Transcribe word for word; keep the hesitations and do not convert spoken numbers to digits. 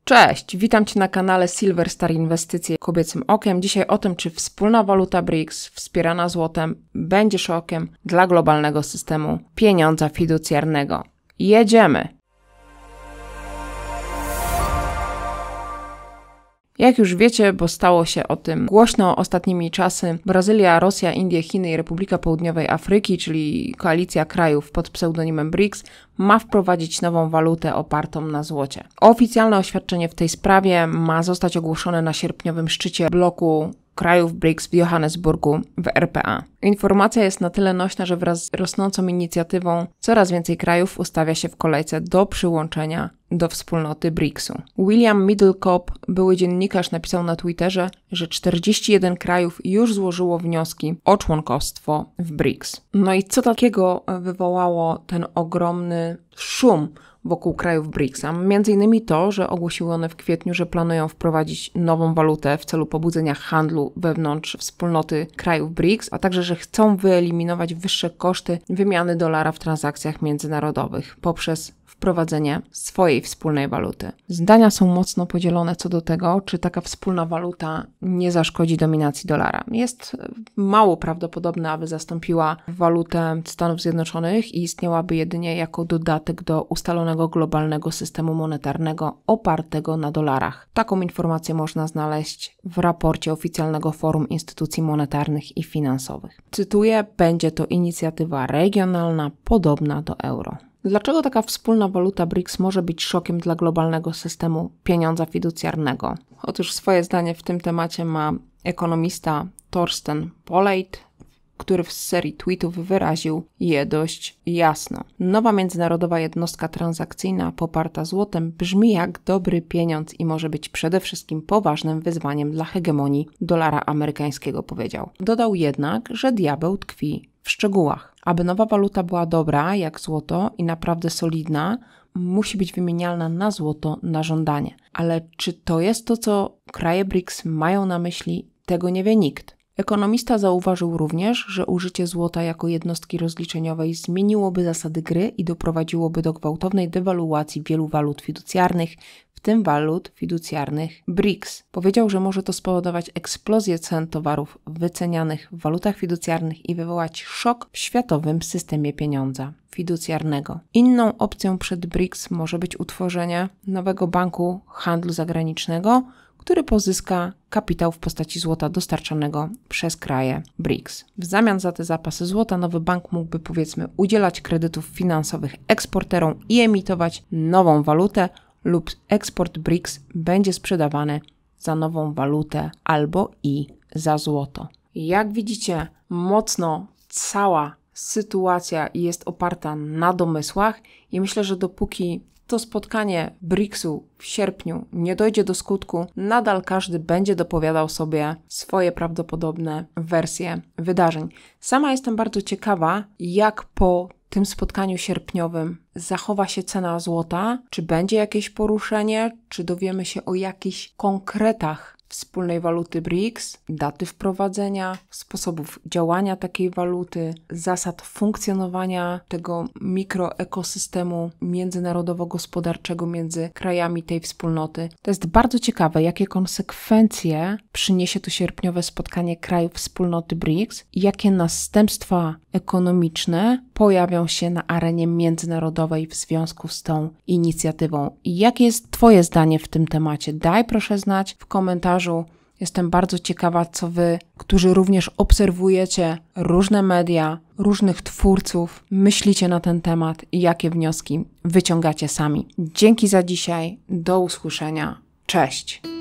Cześć, witam Cię na kanale Silver Star Inwestycje kobiecym okiem. Dzisiaj o tym, czy wspólna waluta B R I C S wspierana złotem będzie szokiem dla globalnego systemu pieniądza fiducjarnego. Jedziemy! Jak już wiecie, bo stało się o tym głośno ostatnimi czasy, Brazylia, Rosja, Indie, Chiny i Republika Południowej Afryki, czyli koalicja krajów pod pseudonimem B R I C S, ma wprowadzić nową walutę opartą na złocie. Oficjalne oświadczenie w tej sprawie ma zostać ogłoszone na sierpniowym szczycie bloku krajów B R I C S w Johannesburgu w R P A. Informacja jest na tyle nośna, że wraz z rosnącą inicjatywą coraz więcej krajów ustawia się w kolejce do przyłączenia do wspólnoty B R I C S u. William Middlecop, były dziennikarz, napisał na Twitterze, że czterdzieści jeden krajów już złożyło wnioski o członkostwo w B R I C S. No i co takiego wywołało ten ogromny szum wokół krajów B R I C S a? Między innymi to, że ogłosiły one w kwietniu, że planują wprowadzić nową walutę w celu pobudzenia handlu wewnątrz wspólnoty krajów B R I C S, a także, że chcą wyeliminować wyższe koszty wymiany dolara w transakcjach międzynarodowych poprzez wprowadzenie swojej wspólnej waluty. Zdania są mocno podzielone co do tego, czy taka wspólna waluta nie zaszkodzi dominacji dolara. Jest mało prawdopodobne, aby zastąpiła walutę Stanów Zjednoczonych i istniałaby jedynie jako dodatek do ustalonego globalnego systemu monetarnego opartego na dolarach. Taką informację można znaleźć w raporcie oficjalnego Forum Instytucji Monetarnych i Finansowych. Cytuję: będzie to inicjatywa regionalna podobna do euro. Dlaczego taka wspólna waluta B R I C S może być szokiem dla globalnego systemu pieniądza fiducjarnego? Otóż swoje zdanie w tym temacie ma ekonomista Thorsten Polleit, który w serii tweetów wyraził je dość jasno. Nowa międzynarodowa jednostka transakcyjna poparta złotem brzmi jak dobry pieniądz i może być przede wszystkim poważnym wyzwaniem dla hegemonii dolara amerykańskiego, powiedział. Dodał jednak, że diabeł tkwi w szczegółach. Aby nowa waluta była dobra, jak złoto i naprawdę solidna, musi być wymienialna na złoto na żądanie. Ale czy to jest to, co kraje B R I C S mają na myśli, tego nie wie nikt. Ekonomista zauważył również, że użycie złota jako jednostki rozliczeniowej zmieniłoby zasady gry i doprowadziłoby do gwałtownej dewaluacji wielu walut fiducjarnych, w tym walut fiducjarnych B R I C S. Powiedział, że może to spowodować eksplozję cen towarów wycenianych w walutach fiducjarnych i wywołać szok w światowym systemie pieniądza fiducjarnego. Inną opcją przed B R I C S może być utworzenie nowego banku handlu zagranicznego, który pozyska kapitał w postaci złota dostarczanego przez kraje B R I C S. W zamian za te zapasy złota nowy bank mógłby, powiedzmy, udzielać kredytów finansowych eksporterom i emitować nową walutę, lub eksport B R I C S będzie sprzedawany za nową walutę albo i za złoto. Jak widzicie, mocno cała sytuacja jest oparta na domysłach i myślę, że dopóki to spotkanie B R I C S u w sierpniu nie dojdzie do skutku, nadal każdy będzie dopowiadał sobie swoje prawdopodobne wersje wydarzeń. Sama jestem bardzo ciekawa, jak po tym spotkaniu sierpniowym zachowa się cena złota, czy będzie jakieś poruszenie, czy dowiemy się o jakichś konkretach wspólnej waluty B R I C S, daty wprowadzenia, sposobów działania takiej waluty, zasad funkcjonowania tego mikroekosystemu międzynarodowo-gospodarczego między krajami tej wspólnoty. To jest bardzo ciekawe, jakie konsekwencje przyniesie to sierpniowe spotkanie krajów wspólnoty B R I C S i jakie następstwa ekonomiczne pojawią się na arenie międzynarodowej w związku z tą inicjatywą. I jakie jest Twoje zdanie w tym temacie? Daj proszę znać w komentarzu. Jestem bardzo ciekawa, co Wy, którzy również obserwujecie różne media, różnych twórców, myślicie na ten temat i jakie wnioski wyciągacie sami. Dzięki za dzisiaj. Do usłyszenia. Cześć!